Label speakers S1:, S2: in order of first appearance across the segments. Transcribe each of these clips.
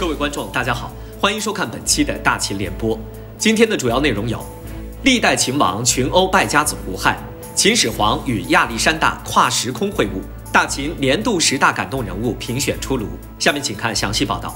S1: 各位观众，大家好，欢迎收看本期的大秦联播。今天的主要内容有：历代秦王群殴败家子胡亥，秦始皇与亚历山大跨时空会晤，大秦年度10大感动人物评选出炉。下面请看详细报道。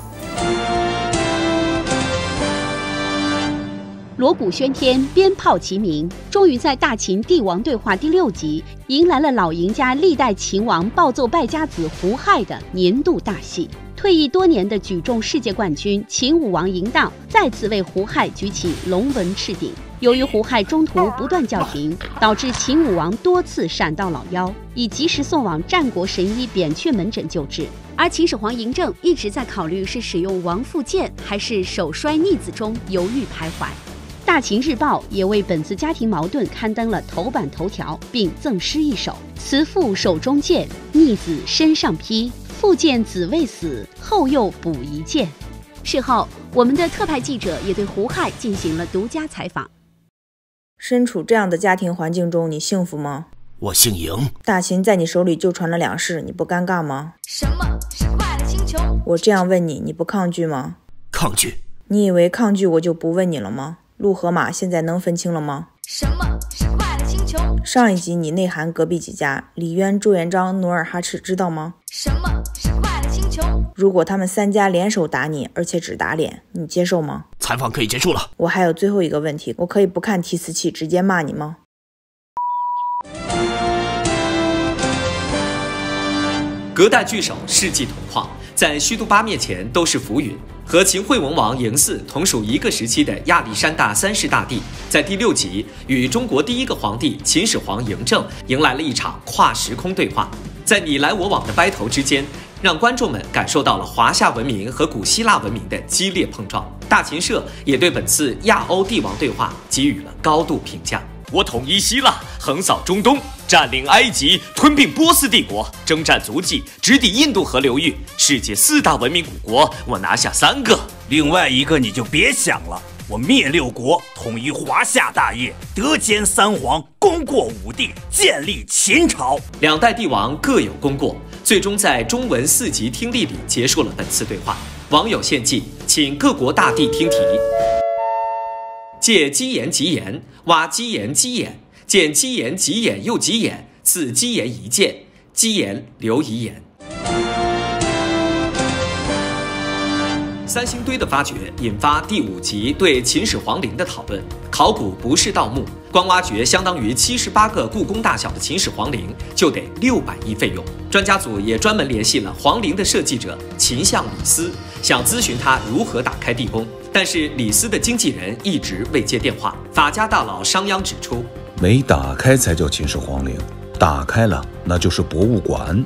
S2: 锣鼓喧天，鞭炮齐鸣，终于在大秦帝王对话第6集，迎来了老赢家历代秦王暴揍败家子胡亥的年度大戏。退役多年的举重世界冠军秦武王嬴荡再次为胡亥举起龙纹赤鼎。由于胡亥中途不断叫停，导致秦武王多次闪到老腰，已及时送往战国神医扁鹊门诊救治。而秦始皇嬴政一直在考虑是使用王附剑还是手摔逆子中犹豫徘徊。大秦日报也为本次家庭矛盾刊登了头版头条，并赠诗一首：慈父手中剑，逆子身上披，父见子未死，后又补一剑。事后，我们的特派记者也对胡亥进行了独家采访。
S3: 身处这样的家庭环境中，你幸福吗？
S4: 我姓嬴，
S3: 大秦在你手里就传了2世，你不尴尬吗？
S5: 什么是快乐星球？
S3: 我这样问你，你不抗拒吗？
S4: 抗拒。
S3: 你以为抗拒我就不问你了吗？鹿和马现在能分清了吗？
S5: 什么是快乐星球？
S3: 上一集你内涵隔壁几家，李渊、朱元璋、努尔哈赤知道吗？
S5: 什么是快乐星球？
S3: 如果他们3家联手打你，而且只打脸，你接受吗？
S4: 采访可以结束了。
S3: 我还有最后一个问题，我可以不看提词器直接骂你吗？
S1: 隔代聚首，世纪同框，在虚度8面前都是浮云。和秦惠文王嬴驷同属一个时期的亚历山大3世大帝，在第6集与中国第一个皇帝秦始皇嬴政迎来了一场跨时空对话，在你来我往的掰头之间，让观众们感受到了华夏文明和古希腊文明的激烈碰撞。大秦社也对本次亚欧帝王对话给予了高度评价。我统一希腊，横扫中东，占领埃及，吞并波斯帝国，征战足迹，直抵印度河流域，世界4大文明古国，我拿下3个。
S6: 另外一个你就别想了，我灭6国，统一华夏大业，德兼3皇，功过5帝，建立秦朝。
S1: 2代帝王各有功过，最终在中文4集听力里结束了本次对话。网友献计，请各国大帝听题：借鸡言及言，挖鸡言鸡眼，见鸡言及眼又及眼，赐鸡言一剑，鸡言留遗言。3星堆的发掘引发第5集对秦始皇陵的讨论。考古不是盗墓，光挖掘相当于78个故宫大小的秦始皇陵就得600亿费用。专家组也专门联系了皇陵的设计者秦相李斯，想咨询他如何打开地宫，但是李斯的经纪人一直未接电话。法家大佬商鞅指出，
S7: 没打开才叫秦始皇陵，打开了那就是博物馆。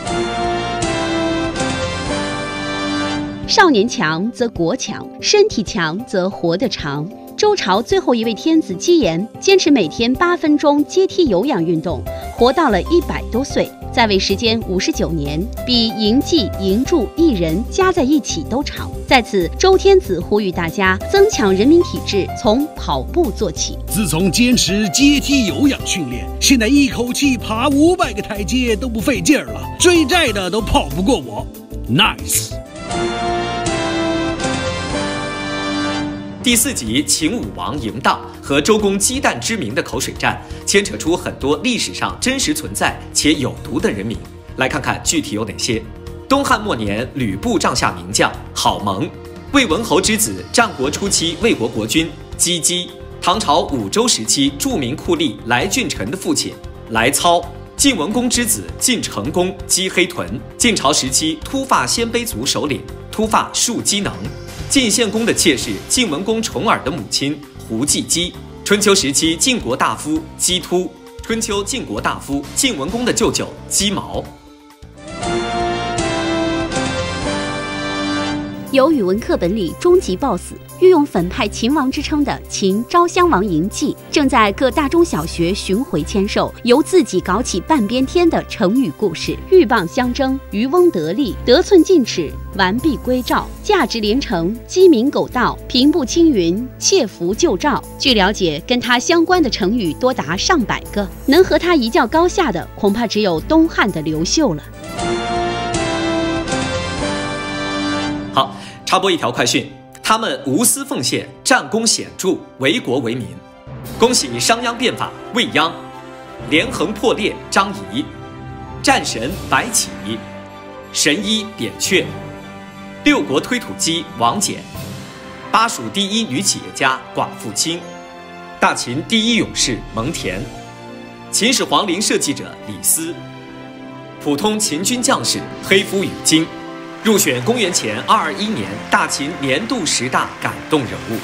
S2: 少年强则国强，身体强则活得长。周朝最后一位天子姬延坚持每天8分钟阶梯有氧运动，活到了100多岁，在位时间59年，比嬴稷、嬴柱一人加在一起都长。在此，周天子呼吁大家增强人民体质，从跑步做起。
S8: 自从坚持阶梯有氧训练，现在一口气爬500个台阶都不费劲儿了，追债的都跑不过我。Nice。
S1: 第4集秦武王嬴荡和周公姬旦之名的口水战，牵扯出很多历史上真实存在且有毒的人名。来看看具体有哪些。东汉末年，吕布帐下名将郝萌，魏文侯之子，战国初期魏国国君姬姬，唐朝武周时期著名酷吏来俊臣的父亲来操，晋文公之子晋成公姬黑豚，晋朝时期秃发鲜卑族首领秃发树姬能，晋献公的妾室晋文公重耳的母亲胡季姬，春秋时期晋国大夫姬突，春秋晋国大夫晋文公的舅舅姬毛。
S2: 由语文课本里终极 BOSS 御用反派秦王之称的秦昭襄王嬴稷，正在各大中小学巡回签售由自己搞起半边天的成语故事：鹬蚌相争，渔翁得利，得寸进尺，完璧归赵，价值连城，鸡鸣狗盗，平步青云，窃符救赵。据了解，跟他相关的成语多达上百个，能和他一较高下的，恐怕只有东汉的刘秀了。
S1: 好， 插播一条快讯，他们无私奉献，战功显著，为国为民。恭喜商鞅变法未央，连横破裂张仪，战神白起，神医扁鹊，六国推土机王翦，巴蜀第一女企业家寡妇卿，大秦第一勇士蒙恬，秦始皇陵设计者李斯，普通秦军将士黑夫与金，入选公元前221年大秦年度10大感动人物。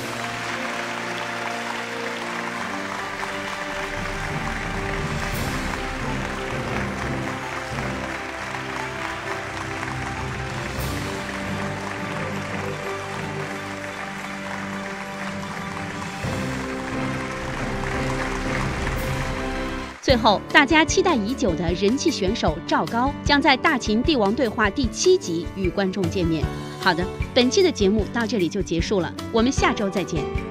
S2: 最后，大家期待已久的人气选手赵高将在《大秦帝王对话》第7集与观众见面。好的，本期的节目到这里就结束了，我们下周再见。